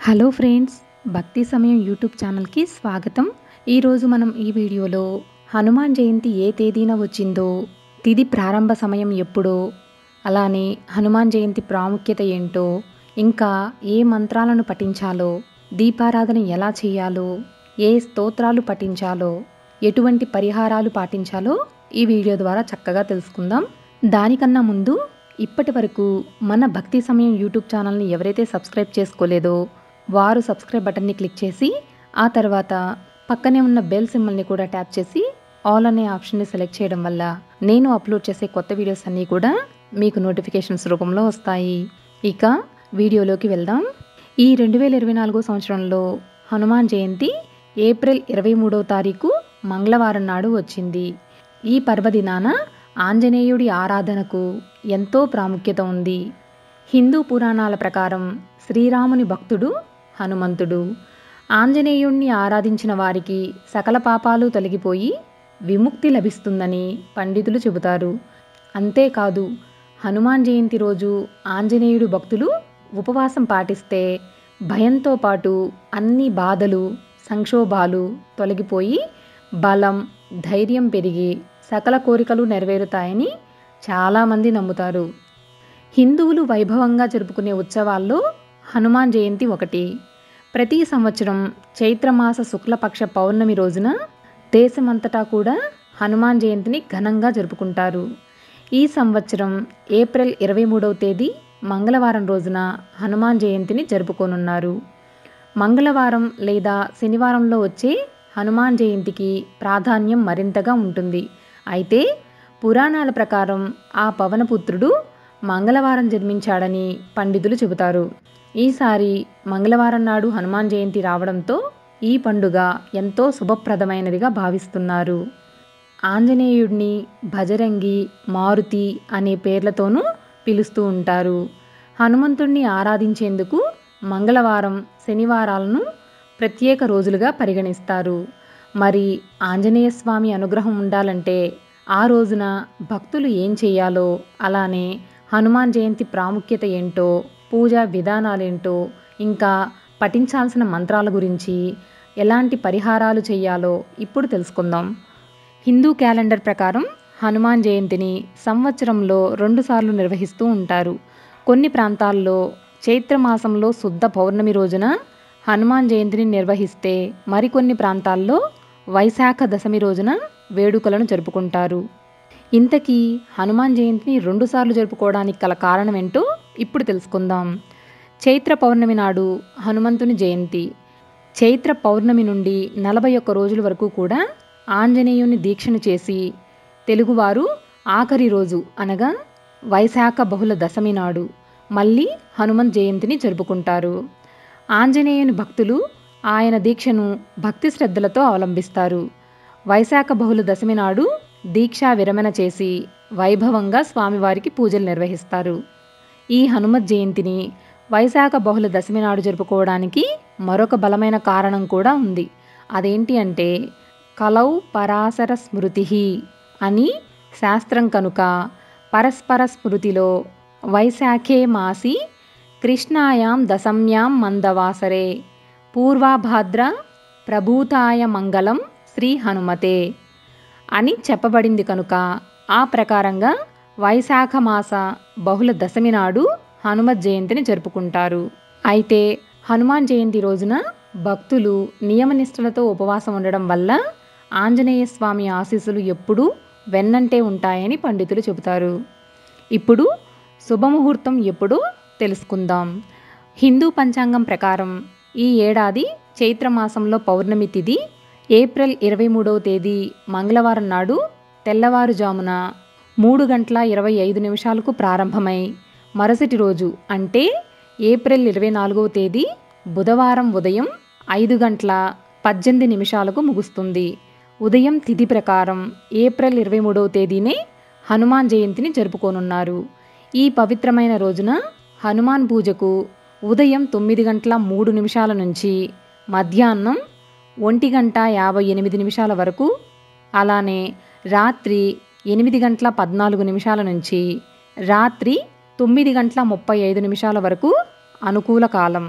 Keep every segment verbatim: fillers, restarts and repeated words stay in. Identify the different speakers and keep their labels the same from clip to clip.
Speaker 1: Hello friends, భక్తి సమయం YouTube ఛానల్కి స్వాగతం. ఈరోజు మనం ఈ వీడియోలో హనుమాన్ జయంతి ఏ తేదీన వచ్చిందో, తిథి ప్రారంభ సమయం ఎప్పుడో, అలానే హనుమాన్ జయంతి ప్రాముఖ్యత ఏంటో, ఇంకా ఏ మంత్రాలను పఠించాలో, దీపారాధన ఎలా చేయాలో, ఏ స్తోత్రాలు పఠించాలో, ఎటువంటి పరిహారాలు పాటించాలో ఈ వీడియో ద్వారా చక్కగా తెలుసుకుందాం. దానికన్నా ముందు ఇప్పటి వరకు మన భక్తి సమయం యూట్యూబ్ ఛానల్ని ఎవరైతే సబ్స్క్రైబ్ చేసుకోలేదో వారు సబ్స్క్రైబ్ బటన్ని క్లిక్ చేసి ఆ తర్వాత పక్కనే ఉన్న బెల్ సింబల్ని కూడా ట్యాప్ చేసి ఆల్ అనే ఆప్షన్ని సెలెక్ట్ చేయడం వల్ల నేను అప్లోడ్ చేసే కొత్త వీడియోస్ అన్నీ కూడా మీకు నోటిఫికేషన్స్ రూపంలో వస్తాయి. ఇక వీడియోలోకి వెళ్దాం. ఈ రెండు వేల ఇరవై నాలుగో సంవత్సరంలో హనుమాన్ జయంతి ఏప్రిల్ ఇరవై మూడవ తారీఖు మంగళవారం నాడు వచ్చింది. ఈ పర్వదినాన ఆంజనేయుడి ఆరాధనకు ఎంతో ప్రాముఖ్యత ఉంది. హిందూ పురాణాల ప్రకారం శ్రీరాముని భక్తుడు హనుమంతుడు. ఆంజనేయుణ్ణి ఆరాధించిన వారికి సకల పాపాలు తొలగిపోయి విముక్తి లభిస్తుందని పండితులు చెబుతారు. అంతేకాదు, హనుమాన్ జయంతి రోజు ఆంజనేయుడు భక్తులు ఉపవాసం పాటిస్తే భయంతో పాటు అన్ని బాధలు, సంక్షోభాలు తొలగిపోయి బలం, ధైర్యం పెరిగి సకల కోరికలు నెరవేరుతాయని చాలామంది నమ్ముతారు. హిందువులు వైభవంగా జరుపుకునే ఉత్సవాల్లో హనుమాన్ జయంతి ఒకటి. ప్రతి సంవత్సరం చైత్రమాస శుక్లపక్ష పౌర్ణమి రోజున దేశమంతటా కూడా హనుమాన్ జయంతిని ఘనంగా జరుపుకుంటారు. ఈ సంవత్సరం ఏప్రిల్ ఇరవై మూడవ తేదీ మంగళవారం రోజున హనుమాన్ జయంతిని జరుపుకోనున్నారు. మంగళవారం లేదా శనివారంలో వచ్చే హనుమాన్ జయంతికి ప్రాధాన్యం మరింతగా ఉంటుంది. అయితే పురాణాల ప్రకారం ఆ పవనపుత్రుడు మంగళవారం జన్మించాడని పండితులు చెబుతారు. ఈసారి మంగళవారం నాడు హనుమాన్ జయంతి రావడంతో ఈ పండుగ ఎంతో శుభప్రదమైనదిగా భావిస్తున్నారు. ఆంజనేయుడిని భజరంగి, మారుతి అనే పేర్లతోనూ పిలుస్తూ ఉంటారు. హనుమంతుణ్ణి ఆరాధించేందుకు మంగళవారం, శనివారాలను ప్రత్యేక రోజులుగా పరిగణిస్తారు. మరి ఆంజనేయ స్వామి అనుగ్రహం ఉండాలంటే ఆ రోజున భక్తులు ఏం చేయాలో, అలానే హనుమాన్ జయంతి ప్రాముఖ్యత ఏంటో, పూజా విధానాలేంటో, ఇంకా పఠించాల్సిన మంత్రాల గురించి, ఎలాంటి పరిహారాలు చేయాలో ఇప్పుడు తెలుసుకుందాం. హిందూ క్యాలెండర్ ప్రకారం హనుమాన్ జయంతిని సంవత్సరంలో రెండుసార్లు నిర్వహిస్తూ ఉంటారు. కొన్ని ప్రాంతాల్లో చైత్రమాసంలో శుద్ధ పౌర్ణమి రోజున హనుమాన్ జయంతిని నిర్వహిస్తే మరికొన్ని ప్రాంతాల్లో వైశాఖ దశమి రోజున వేడుకలను జరుపుకుంటారు. ఇంతకీ హనుమాన్ జయంతిని రెండుసార్లు జరుపుకోవడానికి గల కారణం ఏంటో ఇప్పుడు తెలుసుకుందాం. చైత్ర పౌర్ణమి నాడు హనుమంతుని జయంతి. చైత్ర పౌర్ణమి నుండి నలభై ఒక్క రోజుల వరకు కూడా ఆంజనేయుని దీక్షను చేసి తెలుగువారు ఆఖరి రోజు అనగా వైశాఖ బహుళ దశమి నాడు మళ్ళీ హనుమంత్ జయంతిని జరుపుకుంటారు. ఆంజనేయుని భక్తులు ఆయన దీక్షను భక్తి శ్రద్ధలతో అవలంబిస్తారు. వైశాఖ బహుళ దశమి నాడు దీక్షా విరమణ చేసి వైభవంగా స్వామివారికి పూజలు నిర్వహిస్తారు. ఈ హనుమత్ జయంతిని వైశాఖ బహుళ దశమి నాడు జరుపుకోవడానికి మరొక బలమైన కారణం కూడా ఉంది. అదేంటి అంటే కలౌ పరాశర స్మృతి అని శాస్త్రం కనుక పరస్పర స్మృతిలో వైశాఖే మాసి కృష్ణాయాం దశమ్యాం మందవాసరే పూర్వాభాద్ర ప్రభూతాయ మంగళం శ్రీ హనుమతే అని చెప్పబడింది కనుక ఆ ప్రకారంగా వైశాఖ మాస బహుళ దశమి నాడు హనుమత్ జయంతిని జరుపుకుంటారు. అయితే హనుమాన్ జయంతి రోజున భక్తులు నియమనిష్టలతో ఉపవాసం ఉండడం వల్ల ఆంజనేయ స్వామి ఆశీస్సులు ఎప్పుడూ వెన్నంటే ఉంటాయని పండితులు చెబుతారు. ఇప్పుడు శుభముహూర్తం ఎప్పుడో తెలుసుకుందాం. హిందూ పంచాంగం ప్రకారం ఈ ఏడాది చైత్రమాసంలో పౌర్ణమి తిథి ఏప్రిల్ ఇరవై మూడవ తేదీ మంగళవారం నాడు తెల్లవారుజామున మూడు గంటల ఇరవై ఐదు నిమిషాలకు ప్రారంభమై మరుసటి రోజు అంటే ఏప్రిల్ ఇరవై నాలుగవ తేదీ బుధవారం ఉదయం ఐదు గంటల పద్దెనిమిది నిమిషాలకు ముగుస్తుంది. ఉదయం తిథి ప్రకారం ఏప్రిల్ ఇరవై మూడవ తేదీనే హనుమాన్ జయంతిని జరుపుకోనున్నారు. ఈ పవిత్రమైన రోజున హనుమాన్ పూజకు ఉదయం తొమ్మిది గంటల మూడు నిమిషాల నుంచి మధ్యాహ్నం ఒంటి గంట యాభై ఎనిమిది నిమిషాల వరకు, అలానే రాత్రి ఎనిమిది గంటల పద్నాలుగు నిమిషాల నుంచి రాత్రి తొమ్మిది గంటల ముప్పై ఐదు నిమిషాల వరకు అనుకూల కాలం.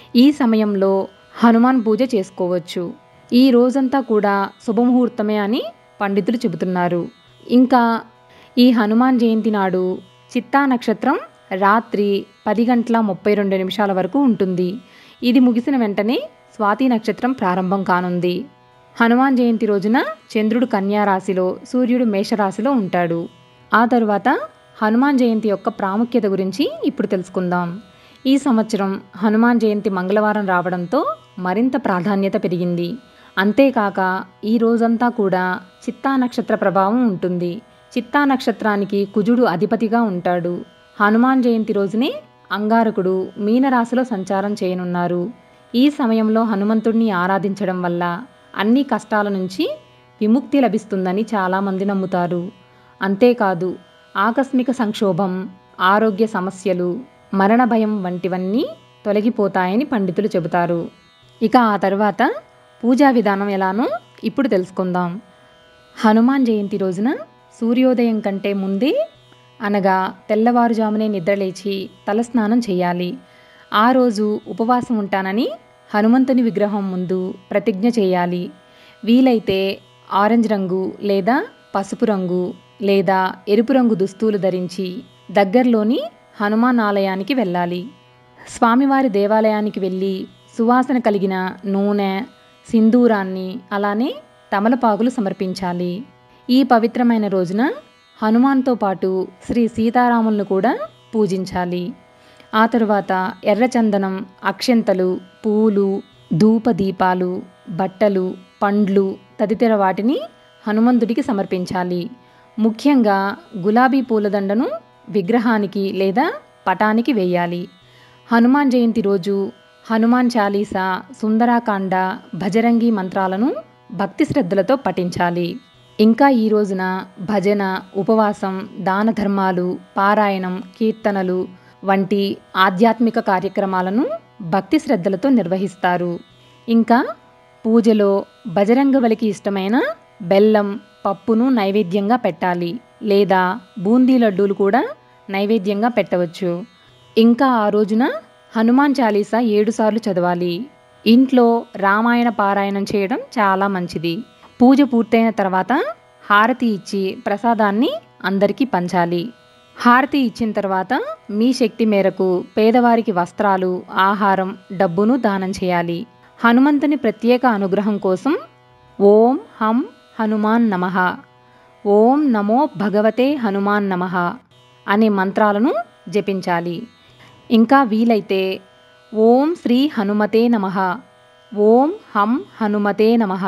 Speaker 1: ఈ సమయంలో హనుమాన్ పూజ చేసుకోవచ్చు. ఈ రోజంతా కూడా శుభముహూర్తమే అని పండితులు చెబుతున్నారు. ఇంకా ఈ హనుమాన్ జయంతి నాడు చిత్తా నక్షత్రం రాత్రి పది గంటల ముప్పై రెండు నిమిషాల వరకు ఉంటుంది. ఇది ముగిసిన వెంటనే స్వాతి నక్షత్రం ప్రారంభం కానుంది. హనుమాన్ జయంతి రోజున చంద్రుడు కన్యా రాశిలో, సూర్యుడు మేషరాశిలో ఉంటాడు. ఆ తరువాత హనుమాన్ జయంతి యొక్క ప్రాముఖ్యత గురించి ఇప్పుడు తెలుసుకుందాం. ఈ సంవత్సరం హనుమాన్ జయంతి మంగళవారం రావడంతో మరింత ప్రాధాన్యత పెరిగింది. అంతేకాక ఈ రోజంతా కూడా చిత్తా నక్షత్ర ప్రభావం ఉంటుంది. చిత్తా నక్షత్రానికి కుజుడు అధిపతిగా ఉంటాడు. హనుమాన్ జయంతి రోజునే అంగారకుడు మీనరాశిలో సంచారం చేయనున్నారు. ఈ సమయంలో హనుమంతుడిని ఆరాధించడం వల్ల అన్ని కష్టాల నుంచి విముక్తి లభిస్తుందని చాలామంది నమ్ముతారు. అంతేకాదు ఆకస్మిక సంక్షోభం, ఆరోగ్య సమస్యలు, మరణ భయం వంటివన్నీ తొలగిపోతాయని పండితులు చెబుతారు. ఇక ఆ తర్వాత పూజా విధానం ఎలానో ఇప్పుడు తెలుసుకుందాం. హనుమాన్ జయంతి రోజున సూర్యోదయం కంటే ముందే అనగా తెల్లవారుజామునే నిద్రలేచి తలస్నానం చేయాలి. ఆ రోజు ఉపవాసం ఉంటానని హనుమంతుని విగ్రహం ముందు ప్రతిజ్ఞ చేయాలి. వీలైతే ఆరెంజ్ రంగు లేదా పసుపు రంగు లేదా ఎరుపు రంగు దుస్తులు ధరించి దగ్గరలోని హనుమాన్ ఆలయానికి వెళ్ళాలి. స్వామివారి దేవాలయానికి వెళ్ళి సువాసన కలిగిన నూనె, సింధూరాన్ని అలానే తమలపాకులు సమర్పించాలి. ఈ పవిత్రమైన రోజున హనుమాన్తో పాటు శ్రీ సీతారాములను కూడా పూజించాలి. ఆ తరువాత ఎర్రచందనం, అక్షంతలు, పూలు, ధూపదీపాలు, బట్టలు, పండ్లు తదితర వాటిని హనుమంతుడికి సమర్పించాలి. ముఖ్యంగా గులాబీ పూలదండను విగ్రహానికి లేదా పటానికి వేయాలి. హనుమాన్ జయంతి రోజు హనుమాన్ చాలీసా, సుందరాకాండ, భజరంగి మంత్రాలను భక్తి శ్రద్ధలతో పఠించాలి. ఇంకా ఈ రోజున భజన, ఉపవాసం, దాన ధర్మాలు, పారాయణం, కీర్తనలు వంటి ఆధ్యాత్మిక కార్యక్రమాలను భక్తి శ్రద్ధలతో నిర్వహిస్తారు. ఇంకా పూజలో బజరంగబలికి ఇష్టమైన బెల్లం, పప్పును నైవేద్యంగా పెట్టాలి లేదా బూందీ లడ్డూలు కూడా నైవేద్యంగా పెట్టవచ్చు. ఇంకా ఆ రోజున హనుమాన్ చాలీసా ఏడు సార్లు చదవాలి. ఇంట్లో రామాయణ పారాయణం చేయడం చాలా మంచిది. పూజ పూర్తయిన తర్వాత హారతి ఇచ్చి ప్రసాదాన్ని అందరికీ పంచాలి. హారతి ఇచ్చిన తర్వాత మీ శక్తి మేరకు పేదవారికి వస్త్రాలు, ఆహారం, డబ్బును దానం చేయాలి. హనుమంతుని ప్రత్యేక అనుగ్రహం కోసం ఓం హం హనుమాన్ నమః, ఓం నమో భగవతే హనుమాన్ నమః అనే మంత్రాలను జపించాలి. ఇంకా వీలైతే ఓం శ్రీ హనుమతే నమః, ఓం హం హనుమతే నమః,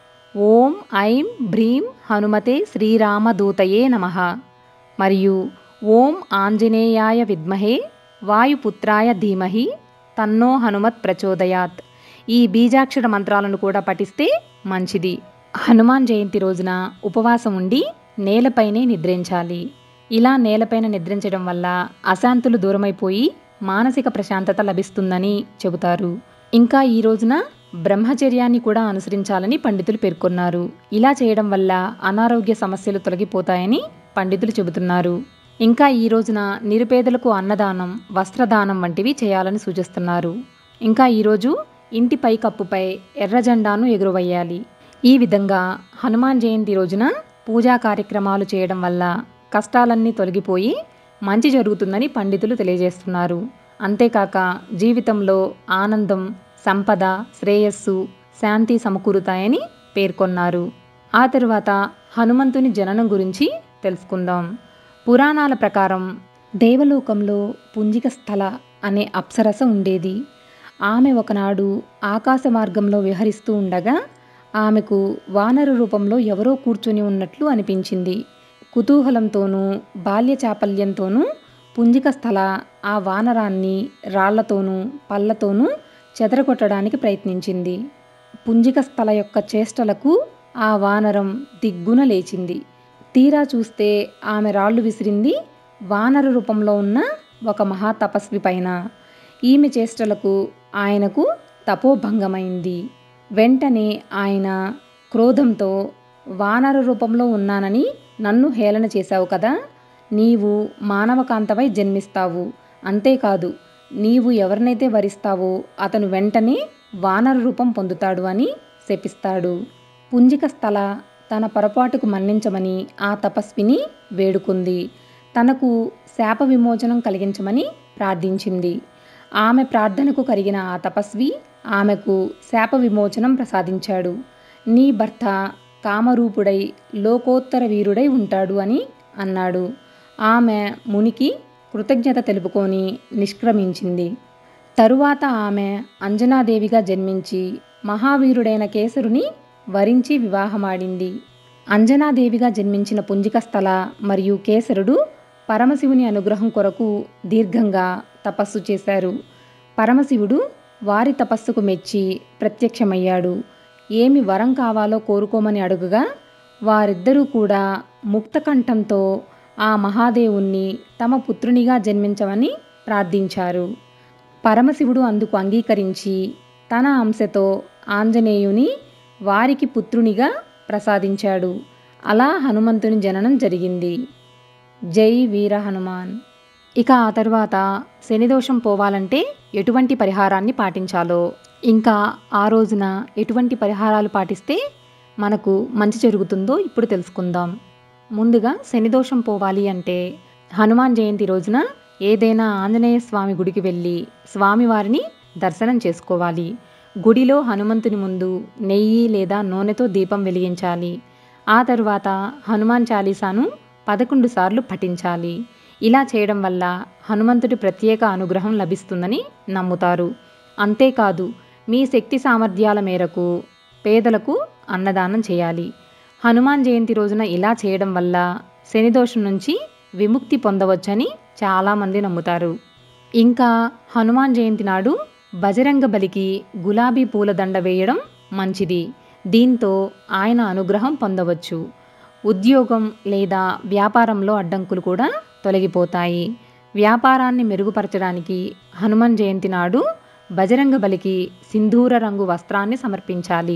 Speaker 1: ఓం ఐం భ్రీం హనుమతే శ్రీరామదూతయే నమః మరియు ఓం ఆంజనేయాయ విద్మహే వాయుపుత్రాయ ధీమహి తన్నో హనుమత్ ప్రచోదయాత్ ఈ బీజాక్షర మంత్రాలను కూడా పఠిస్తే మంచిది. హనుమాన్ జయంతి రోజున ఉపవాసం ఉండి నేలపైనే నిద్రించాలి. ఇలా నేలపైన నిద్రించడం వల్ల అశాంతులు దూరమైపోయి మానసిక ప్రశాంతత లభిస్తుందని చెబుతారు. ఇంకా ఈ రోజున బ్రహ్మచర్యాన్ని కూడా అనుసరించాలని పండితులు పేర్కొన్నారు. ఇలా చేయడం వల్ల అనారోగ్య సమస్యలు తొలగిపోతాయని పండితులు చెబుతున్నారు. ఇంకా ఈ రోజున నిరుపేదలకు అన్నదానం, వస్త్రదానం వంటివి చేయాలని సూచిస్తున్నారు. ఇంకా ఈరోజు ఇంటి పైకప్పుపై ఎర్ర జెండాను ఎగురవేయాలి. ఈ విధంగా హనుమాన్ జయంతి రోజున పూజా కార్యక్రమాలు చేయడం వల్ల కష్టాలన్నీ తొలగిపోయి మంచి జరుగుతుందని పండితులు తెలియజేస్తున్నారు. అంతేకాక జీవితంలో ఆనందం, సంపద, శ్రేయస్సు, శాంతి సమకూరుతాయని పేర్కొన్నారు. ఆ తరువాత హనుమంతుని జననం గురించి తెలుసుకుందాం. పురాణాల ప్రకారం దేవలోకంలో పుంజిక స్థల అనే అప్సరస ఉండేది. ఆమె ఒకనాడు ఆకాశ మార్గంలో విహరిస్తూ ఉండగా ఆమెకు వానర రూపంలో ఎవరో కూర్చొని ఉన్నట్లు అనిపించింది. కుతూహలంతోనూ బాల్య చాపల్యంతోనూ పుంజిక స్థల ఆ వానరాన్ని రాళ్లతోనూ పళ్ళతోనూ చెదరగొట్టడానికి ప్రయత్నించింది. పుంజిక స్థల యొక్క చేష్టలకు ఆ వానరం దిగ్గున లేచింది. తీరా చూస్తే ఆమె రాళ్లు విసిరింది వానర రూపంలో ఉన్న ఒక మహాతపస్వి పైన. ఈమె చేష్టలకు ఆయనకు తపోభంగమైంది. వెంటనే ఆయన క్రోధంతో, వానర రూపంలో ఉన్నానని నన్ను హేళన చేశావు కదా, నీవు మానవకాంతవై జన్మిస్తావు, అంతేకాదు నీవు ఎవరినైతే వరిస్తావో అతను వెంటనే వానర రూపం పొందుతాడు అని శపిస్తాడు. పుంజిక స్థల తన పొరపాటుకు మన్నించమని ఆ తపస్విని వేడుకుంది. తనకు శాప విమోచనం కలిగించమని ప్రార్థించింది. ఆమె ప్రార్థనకు కరిగిన ఆ తపస్వి ఆమెకు శాప విమోచనం ప్రసాదించాడు. నీ భర్త కామరూపుడై లోకోత్తర వీరుడై ఉంటాడు అని అన్నాడు. ఆమె మునికి కృతజ్ఞత తెలుపుకొని నిష్క్రమించింది. తరువాత ఆమె అంజనాదేవిగా జన్మించి మహావీరుడైన కేసరుని వరించి వివాహమాడింది. అంజనాదేవిగా జన్మించిన పుంజిక స్థల మరియు కేసరుడు పరమశివుని అనుగ్రహం కొరకు దీర్ఘంగా తపస్సు చేశారు. పరమశివుడు వారి తపస్సుకు మెచ్చి ప్రత్యక్షమయ్యాడు. ఏమి వరం కావాలో కోరుకోమని అడుగగా వారిద్దరూ కూడా ముక్తకంఠంతో ఆ మహాదేవుణ్ణి తమ పుత్రునిగా జన్మించమని ప్రార్థించారు. పరమశివుడు అందుకు అంగీకరించి తన అంశతో ఆంజనేయుని వారికి పుత్రునిగా ప్రసాదించాడు. అలా హనుమంతుని జననం జరిగింది. జై వీర హనుమాన్. ఇక ఆ తర్వాత శనిదోషం పోవాలంటే ఎటువంటి పరిహారాన్ని పాటించాలో, ఇంకా ఆ రోజున ఎటువంటి పరిహారాలు పాటిస్తే మనకు మంచి జరుగుతుందో ఇప్పుడు తెలుసుకుందాం. ముందుగా శనిదోషం పోవాలి అంటే హనుమాన్ జయంతి రోజున ఏదైనా ఆంజనేయ స్వామి గుడికి వెళ్ళి స్వామివారిని దర్శనం చేసుకోవాలి. గుడిలో హనుమంతుని ముందు నెయ్యి లేదా నూనెతో దీపం వెలిగించాలి. ఆ తరువాత హనుమాన్ చాలీసాను పదకొండు సార్లు పఠించాలి. ఇలా చేయడం వల్ల హనుమంతుడి ప్రత్యేక అనుగ్రహం లభిస్తుందని నమ్ముతారు. అంతేకాదు, మీ శక్తి సామర్థ్యాల మేరకు పేదలకు అన్నదానం చేయాలి. హనుమాన్ జయంతి రోజున ఇలా చేయడం వల్ల శనిదోషం నుంచి విముక్తి పొందవచ్చని చాలామంది నమ్ముతారు. ఇంకా హనుమాన్ జయంతి నాడు బజరంగ బలికి గులాబీ పూలదండ వేయడం మంచిది. దీంతో ఆయన అనుగ్రహం పొందవచ్చు. ఉద్యోగం లేదా వ్యాపారంలో అడ్డంకులు కూడా తొలగిపోతాయి. వ్యాపారాన్ని మెరుగుపరచడానికి హనుమాన్ జయంతి నాడు బజరంగ బలికి సింధూర రంగు వస్త్రాన్ని సమర్పించాలి.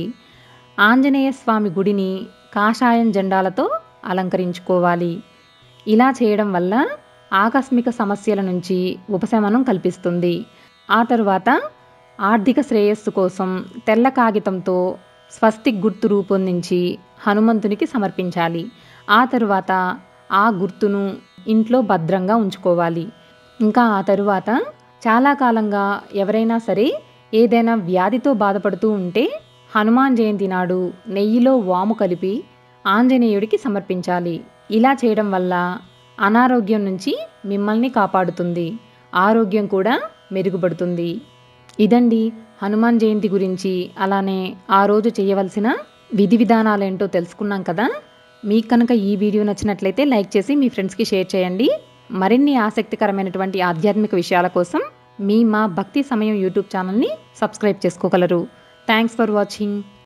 Speaker 1: ఆంజనేయ స్వామి గుడిని కాషాయం జెండాలతో అలంకరించుకోవాలి. ఇలా చేయడం వల్ల ఆకస్మిక సమస్యల నుంచి ఉపశమనం కల్పిస్తుంది. ఆ తరువాత ఆర్థిక శ్రేయస్సు కోసం తెల్ల కాగితంతో స్వస్తిక్ గుర్తు రూపొందించి హనుమంతునికి సమర్పించాలి. ఆ తరువాత ఆ గుర్తును ఇంట్లో భద్రంగా ఉంచుకోవాలి. ఇంకా ఆ తరువాత చాలా కాలంగా ఎవరైనా సరే ఏదైనా వ్యాధితో బాధపడుతూ ఉంటే హనుమాన్ జయంతి నాడు నెయ్యిలో వాము కలిపి ఆంజనేయుడికి సమర్పించాలి. ఇలా చేయడం వల్ల అనారోగ్యం నుంచి మిమ్మల్ని కాపాడుతుంది. ఆరోగ్యం కూడా మెరుగుపడుతుంది. ఇదండి హనుమాన్ జయంతి గురించి, అలానే ఆ రోజు చేయవలసిన విధి విధానాలేంటో తెలుసుకున్నాం కదా. మీకు కనుక ఈ వీడియో నచ్చినట్లయితే లైక్ చేసి మీ ఫ్రెండ్స్కి షేర్ చేయండి. మరిన్ని ఆసక్తికరమైనటువంటి ఆధ్యాత్మిక విషయాల కోసం మీ మా భక్తి సమయం యూట్యూబ్ ఛానల్ని సబ్స్క్రైబ్ చేసుకోగలరు. Thanks for watching.